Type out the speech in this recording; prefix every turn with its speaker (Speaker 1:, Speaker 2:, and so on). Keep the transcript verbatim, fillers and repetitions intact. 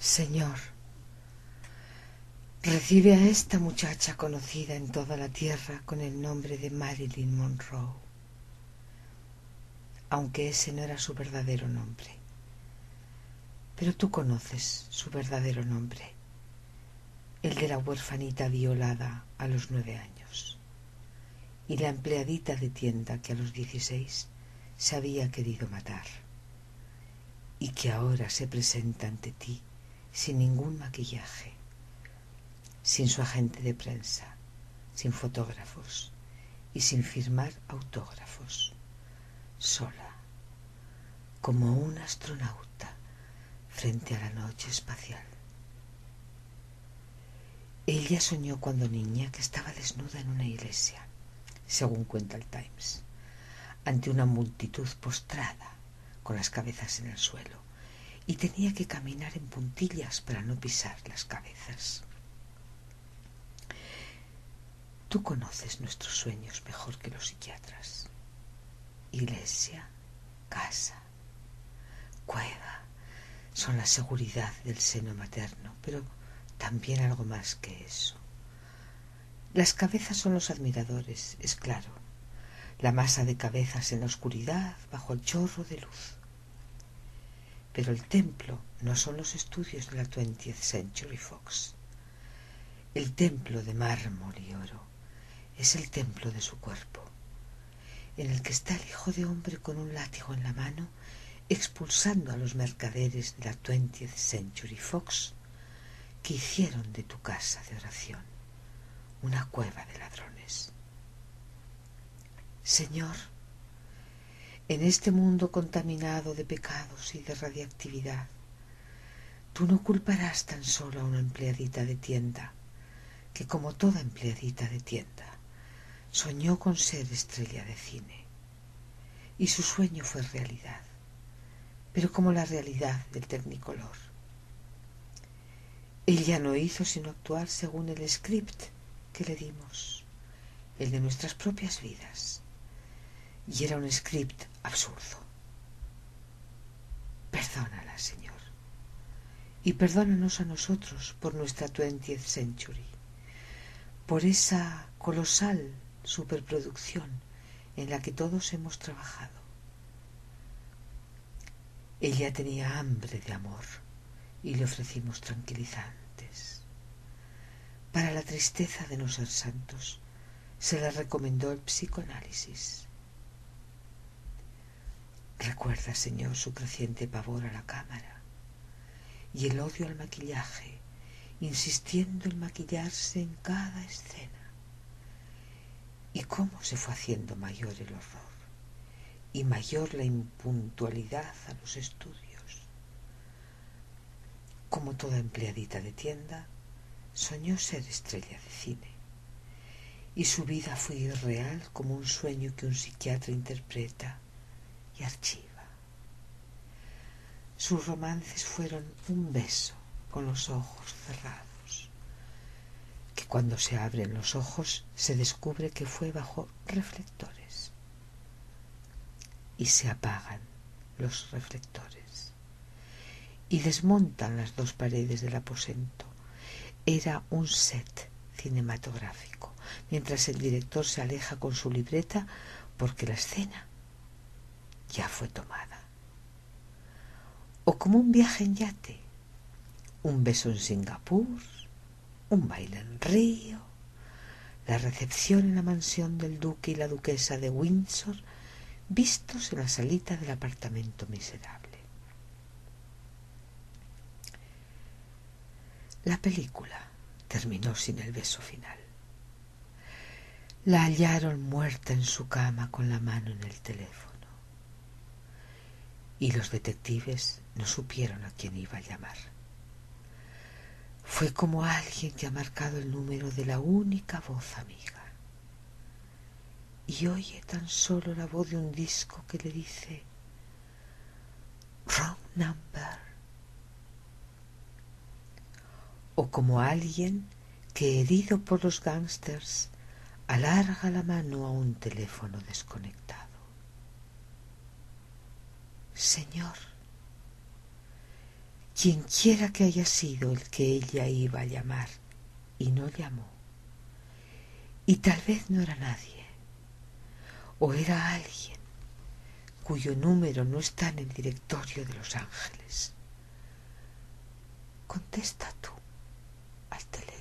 Speaker 1: Señor, recibe a esta muchacha conocida en toda la tierra con el nombre de Marilyn Monroe, aunque ese no era su verdadero nombre. Pero tú conoces su verdadero nombre, el de la huerfanita violada a los nueve años y la empleadita de tienda que a los dieciséis se había querido matar y que ahora se presenta ante ti sin ningún maquillaje, sin su agente de prensa, sin fotógrafos y sin firmar autógrafos, sola, como un astronauta frente a la noche espacial. Ella soñó cuando niña que estaba desnuda en una iglesia, según cuenta el Times, ante una multitud postrada con las cabezas en el suelo, y tenía que caminar en puntillas para no pisar las cabezas. Tú conoces nuestros sueños mejor que los psiquiatras. Iglesia, casa, cueva son la seguridad del seno materno, pero también algo más que eso. Las cabezas son los admiradores, es claro, la masa de cabezas en la oscuridad bajo el chorro de luz. Pero el templo no son los estudios de la twentieth Century Fox. El templo de mármol y oro es el templo de su cuerpo, en el que está el hijo de hombre con un látigo en la mano, expulsando a los mercaderes de la twentieth Century Fox que hicieron de tu casa de oración una cueva de ladrones. Señor, en este mundo contaminado de pecados y de radiactividad, tú no culparás tan solo a una empleadita de tienda, que como toda empleadita de tienda, soñó con ser estrella de cine, y su sueño fue realidad, pero como la realidad del Technicolor. Ella no hizo sino actuar según el script que le dimos, el de nuestras propias vidas, y era un script absurdo. Perdónala, Señor, y perdónanos a nosotros por nuestra twentieth century, por esa colosal superproducción en la que todos hemos trabajado. Ella tenía hambre de amor y le ofrecimos tranquilizantes. Para la tristeza de no ser santos, se le recomendó el psicoanálisis. Recuerda, Señor, su creciente pavor a la cámara y el odio al maquillaje, insistiendo en maquillarse en cada escena. Y cómo se fue haciendo mayor el horror y mayor la impuntualidad a los estudios. Como toda empleadita de tienda, soñó ser estrella de cine, y su vida fue irreal como un sueño que un psiquiatra interpreta y archiva. Sus romances fueron un beso con los ojos cerrados, que cuando se abren los ojos se descubre que fue bajo reflectores, y se apagan los reflectores y desmontan las dos paredes del aposento. Era un set cinematográfico, mientras el director se aleja con su libreta porque la escena ya fue tomada. O como un viaje en yate, un beso en Singapur, un baile en Río, la recepción en la mansión del duque y la duquesa de Windsor, vistos en la salita del apartamento miserable. La película terminó sin el beso final. La hallaron muerta en su cama con la mano en el teléfono. Y los detectives no supieron a quién iba a llamar. Fue como alguien que ha marcado el número de la única voz amiga y oye tan solo la voz de un disco que le dice "Wrong number". O como alguien que, herido por los gángsters, alarga la mano a un teléfono desconectado. Señor, quien quiera que haya sido el que ella iba a llamar y no llamó. Y tal vez no era nadie, o era alguien cuyo número no está en el directorio de los ángeles. Contesta tú al teléfono.